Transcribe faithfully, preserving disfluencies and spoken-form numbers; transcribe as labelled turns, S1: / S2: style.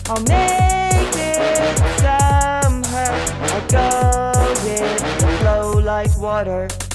S1: I'll make it somehow. I'll go with the flow like water.